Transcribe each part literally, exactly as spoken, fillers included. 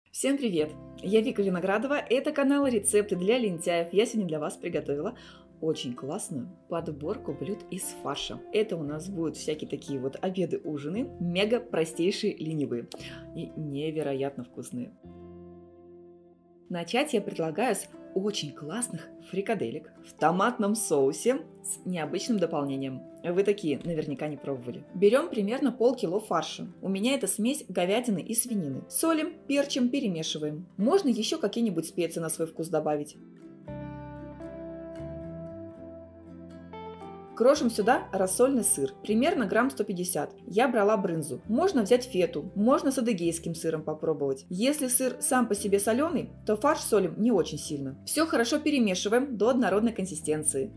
Всем привет! Я Вика Виноградова, это канал «Рецепты для лентяев». Я сегодня для вас приготовила очень классную подборку блюд из фарша. Это у нас будут всякие такие вот обеды-ужины, мега простейшие, ленивые и невероятно вкусные. Начать я предлагаю с очень классных фрикаделек в томатном соусе с необычным дополнением. Вы такие наверняка не пробовали. Берем примерно полкило фарша. У меня это смесь говядины и свинины. Солим, перчим, перемешиваем. Можно еще какие-нибудь специи на свой вкус добавить. Крошим сюда рассольный сыр, примерно грамм сто пятьдесят. Я брала брынзу. Можно взять фету, можно с адыгейским сыром попробовать. Если сыр сам по себе соленый, то фарш солим не очень сильно. Все хорошо перемешиваем до однородной консистенции.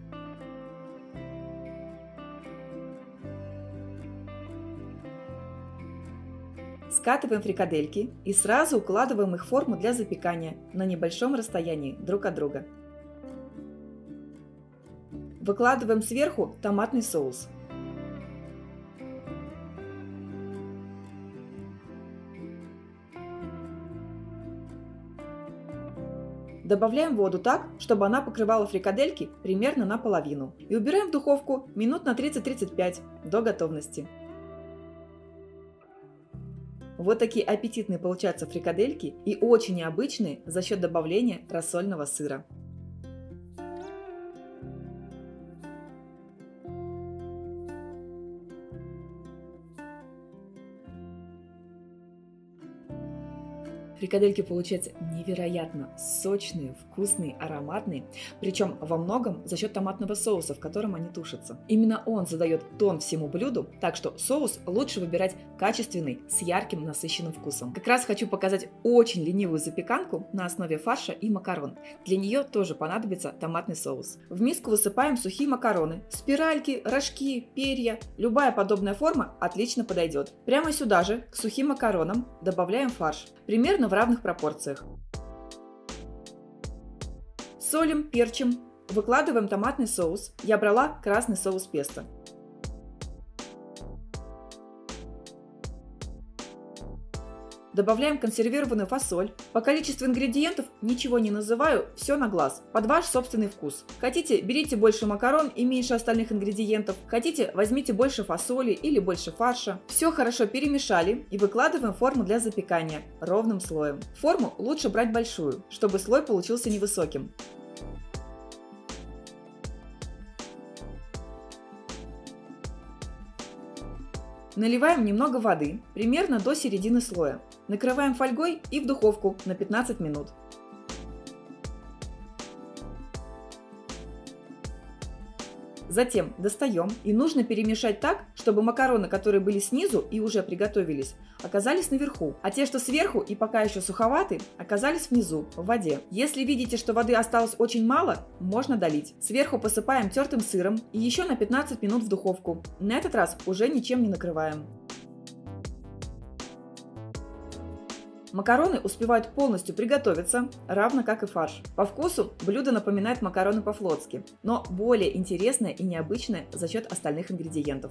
Скатываем фрикадельки и сразу укладываем их в форму для запекания на небольшом расстоянии друг от друга. Выкладываем сверху томатный соус. Добавляем воду так, чтобы она покрывала фрикадельки примерно наполовину. И убираем в духовку минут на тридцать-тридцать пять до готовности. Вот такие аппетитные получаются фрикадельки и очень необычные за счет добавления рассольного сыра. Фрикадельки получаются невероятно сочные, вкусные, ароматные, причем во многом за счет томатного соуса, в котором они тушатся. Именно он задает тон всему блюду, так что соус лучше выбирать качественный, с ярким насыщенным вкусом. Как раз хочу показать очень ленивую запеканку на основе фарша и макарон. Для нее тоже понадобится томатный соус. В миску высыпаем сухие макароны. Спиральки, рожки, перья, любая подобная форма отлично подойдет. Прямо сюда же, к сухим макаронам, добавляем фарш. Примерно в равных пропорциях. Солим, перчим, выкладываем томатный соус. Я брала красный соус песто. Добавляем консервированную фасоль. По количеству ингредиентов ничего не называю, все на глаз, под ваш собственный вкус. Хотите, берите больше макарон и меньше остальных ингредиентов. Хотите, возьмите больше фасоли или больше фарша. Все хорошо перемешали и выкладываем в форму для запекания ровным слоем. Форму лучше брать большую, чтобы слой получился невысоким. Наливаем немного воды, примерно до середины слоя. Накрываем фольгой и в духовку на пятнадцать минут. Затем достаем и нужно перемешать так, чтобы макароны, которые были снизу и уже приготовились, оказались наверху, а те, что сверху и пока еще суховаты, оказались внизу, в воде. Если видите, что воды осталось очень мало, можно долить. Сверху посыпаем тертым сыром и еще на пятнадцать минут в духовку. На этот раз уже ничем не накрываем. Макароны успевают полностью приготовиться, равно как и фарш. По вкусу блюдо напоминает макароны по-флотски, но более интересное и необычное за счет остальных ингредиентов.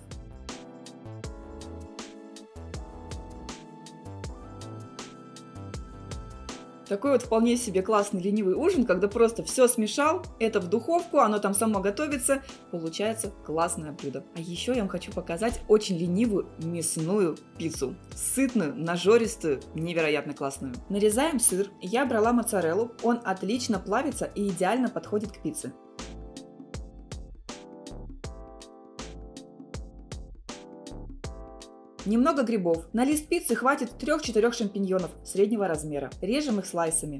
Такой вот вполне себе классный ленивый ужин, когда просто все смешал, это в духовку, оно там само готовится, получается классное блюдо. А еще я вам хочу показать очень ленивую мясную пиццу. Сытную, нажористую, невероятно классную. Нарезаем сыр, я брала моцареллу, он отлично плавится и идеально подходит к пицце. Немного грибов. На лист пиццы хватит трёх-четырёх шампиньонов среднего размера. Режем их слайсами.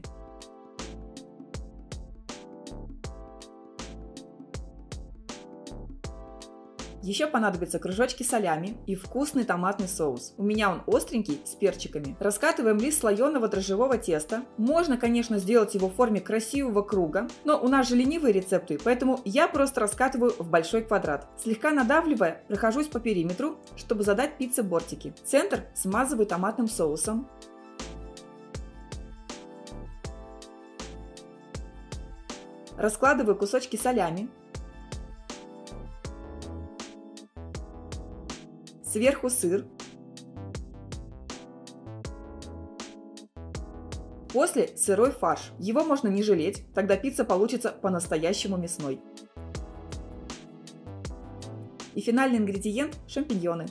Еще понадобятся кружочки солями и вкусный томатный соус. У меня он остренький, с перчиками. Раскатываем лист слоеного дрожжевого теста. Можно, конечно, сделать его в форме красивого круга, но у нас же ленивые рецепты, поэтому я просто раскатываю в большой квадрат. Слегка надавливая, прохожусь по периметру, чтобы задать пицце бортики. Центр смазываю томатным соусом. Раскладываю кусочки солями. Сверху сыр. После сырой фарш. Его можно не жалеть, тогда пицца получится по-настоящему мясной. И финальный ингредиент – шампиньоны.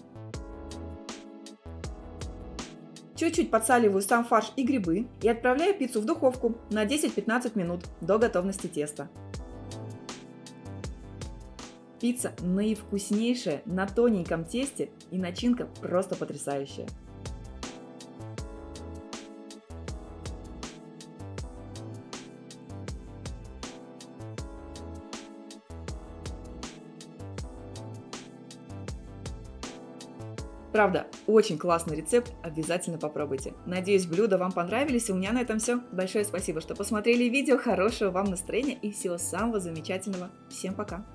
Чуть-чуть подсаливаю сам фарш и грибы и отправляю пиццу в духовку на десять-пятнадцать минут до готовности теста. Пицца наивкуснейшая на тоненьком тесте и начинка просто потрясающая. Правда, очень классный рецепт, обязательно попробуйте. Надеюсь, блюда вам понравились. У меня на этом все. Большое спасибо, что посмотрели видео. Хорошего вам настроения и всего самого замечательного. Всем пока!